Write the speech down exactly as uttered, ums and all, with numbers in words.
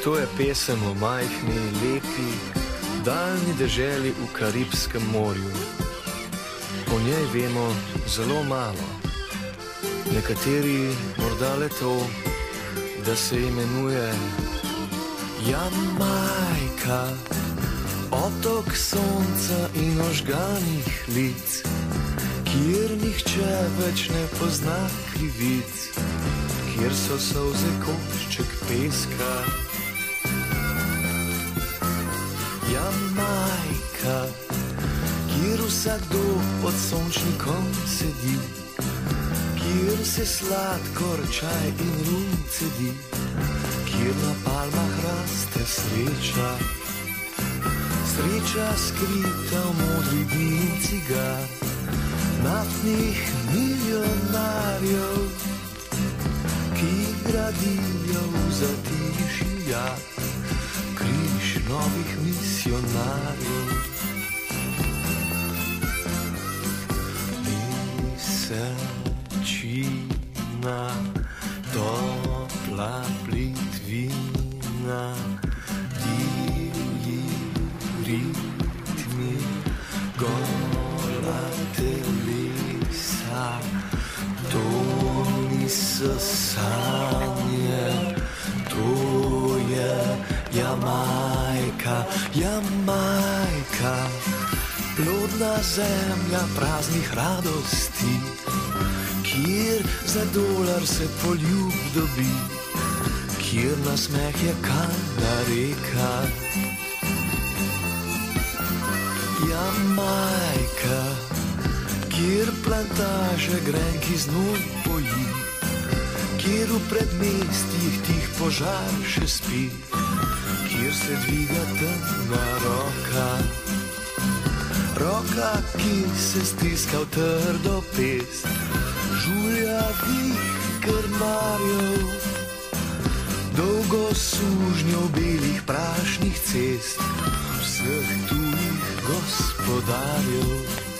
To je pesem o majhni, lepi, daljni deželi v Karibskem morju. O njej vemo zelo malo. Nekateri morda le to, da se imenuje Jamajka, otok sonca in ožganih lic, kjer nihče več ne pozna krivic, kjer so solze košček peska. Jamajka, kjer vsakdo pod sončnikom sedi, kjer se sladkor, čaj in rum cedi, kjer na palmah raste sreča, sreča skrita v modri dni cigar, naftnih milijonarjev, ki gradijo v zatišju jak, križ novih misionarjev. Mesečina, topla plitvina, divji ritmi, gola telesa, to niso sanje, to je Jamajka, Jamajka, plodna zemlja praznih radosti, kjer za dolar se poljub dobi, kjer na smeh je kalna reka. Jamajka, kjer plantaže grenki znoj poji, kjer v predmestjih tih požar še spi, kjer se dviga temna roka, roka, ki se stiska v trdo pest, žuljavih krmarjev, dolgo sužnjev belih prašnih cest, vseh tujih gospodarjev.